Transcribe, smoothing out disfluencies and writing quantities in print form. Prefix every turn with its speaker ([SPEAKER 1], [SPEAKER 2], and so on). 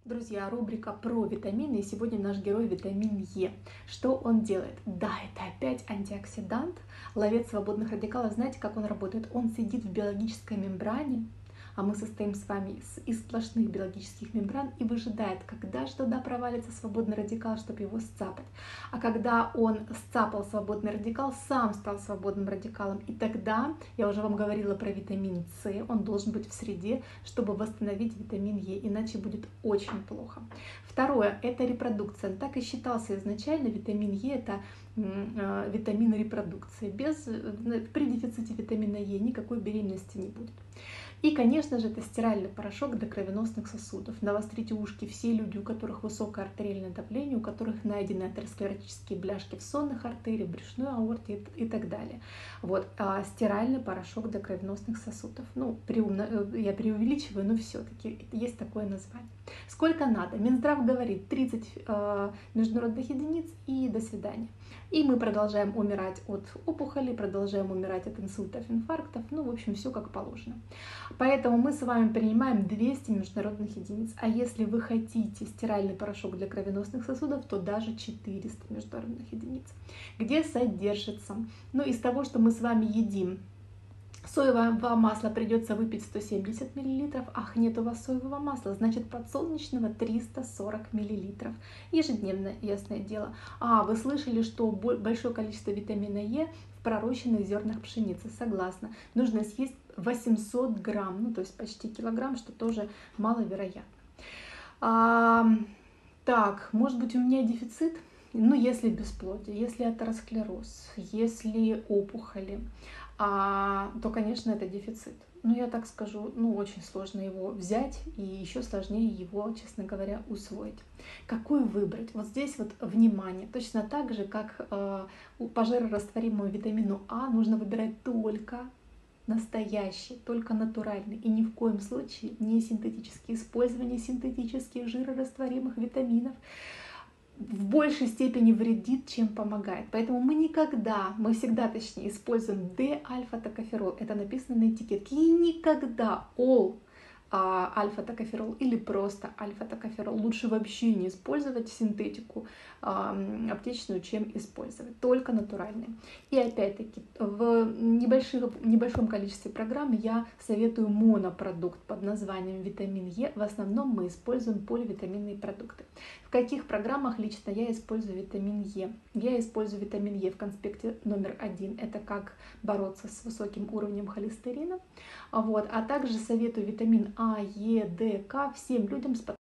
[SPEAKER 1] Друзья, рубрика про витамины, и сегодня наш герой витамин Е. Что он делает? Да, это опять антиоксидант, ловец свободных радикалов. Знаете, как он работает? Он сидит в биологической мембране, а мы состоим с вами из сплошных биологических мембран, и выжидает, когда же туда провалится свободный радикал, чтобы его сцапать. А когда он сцапал свободный радикал, сам стал свободным радикалом, и тогда, я уже вам говорила про витамин С, он должен быть в среде, чтобы восстановить витамин Е, иначе будет очень плохо. Второе, это репродукция. Так и считался изначально, витамин Е это витамин репродукции. При дефиците витамина Е никакой беременности не будет. И, конечно же, это стиральный порошок для кровеносных сосудов. Навострите ушки, все люди, у которых высокое артериальное давление, у которых найдены атеросклеротические бляшки в сонных артериях, брюшной аорте и так далее. Вот, стиральный порошок для кровеносных сосудов. Ну, я преувеличиваю, но все-таки есть такое название. Сколько надо? Минздрав говорит 30 международных единиц и до свидания. И мы продолжаем умирать от опухолей, продолжаем умирать от инсультов, инфарктов, ну, в общем, все как положено. Поэтому мы с вами принимаем 200 международных единиц. А если вы хотите стиральный порошок для кровеносных сосудов, то даже 400 международных единиц. Где содержится? Ну, из того, что мы с вами едим. Соевого масла придется выпить 170 мл. Ах, нет у вас соевого масла, значит подсолнечного 340 мл. Ежедневно, ясное дело. А, вы слышали, что большое количество витамина Е в пророщенных зернах пшеницы. Согласна. Нужно съесть 800 грамм, ну то есть почти килограмм, что тоже маловероятно. Так, может быть у меня дефицит? Ну, если бесплодие, если атеросклероз, если опухоли, то, конечно, это дефицит. Но я так скажу, ну, очень сложно его взять, и еще сложнее его, честно говоря, усвоить. Какой выбрать? Вот здесь вот внимание. Точно так же, как по жирорастворимому витамину А, нужно выбирать только настоящий, только натуральный. И ни в коем случае не синтетические. Использование синтетических жирорастворимых витаминов в большей степени вредит, чем помогает. Поэтому мы всегда, точнее, используем D-альфа-токоферол. Это написано на этикетке. И никогда альфа-токоферол или просто альфа-токоферол. Лучше вообще не использовать синтетику аптечную, чем использовать. Только натуральные. И опять-таки в небольшом количестве программ я советую монопродукт под названием витамин Е. В основном мы используем поливитаминные продукты. В каких программах лично я использую витамин Е? Я использую витамин Е в конспекте номер 1. Это как бороться с высоким уровнем холестерина. Вот. А также советую витамин А, Е, Д, К всем людям с